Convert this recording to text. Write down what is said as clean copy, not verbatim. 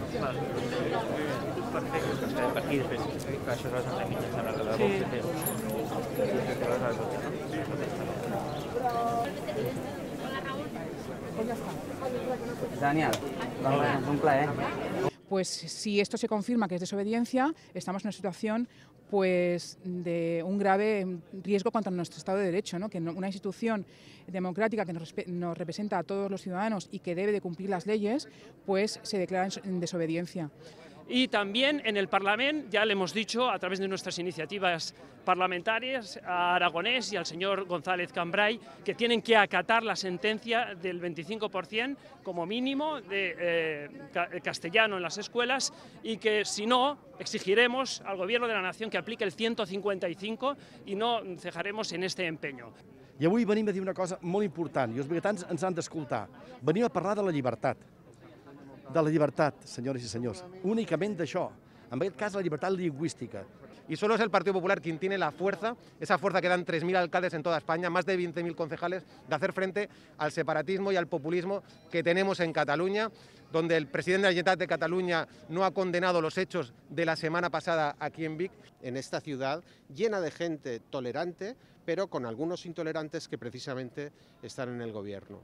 Vale. Perfecte, que estarem per aquí després. Que això és les entremig, a la de Daniel, un plaer. Pues si esto se confirma que es desobediencia, estamos en una situación pues de un grave riesgo contra nuestro Estado de Derecho, ¿no? Que una institución democrática que nos representa a todos los ciudadanos y que debe de cumplir las leyes, pues se declara en desobediencia. Y también en el Parlamento, ya le hemos dicho a través de nuestras iniciativas parlamentarias a Aragonés y al señor González Cambray que tienen que acatar la sentencia del 25% como mínimo de castellano en las escuelas y que si no exigiremos al Gobierno de la Nación que aplique el 155 i no cejaremos en este empeño. I avui venim a dir una cosa molt important i els biguetans ens han d'escoltar. Venim a parlar de la llibertat. De la llibertat, senyores y señores, únicamente d'això. En aquest cas, la llibertat lingüística. Y solo es el Partido Popular quien tiene la fuerza, esa fuerza que dan 3.000 alcaldes en toda España, más de 20.000 concejales, de hacer frente al separatismo y al populismo que tenemos en Cataluña, donde el presidente de la Generalitat de Cataluña no ha condenado los hechos de la semana pasada aquí en Vic. En esta ciudad llena de gente tolerante, pero con algunos intolerantes que precisamente están en el gobierno.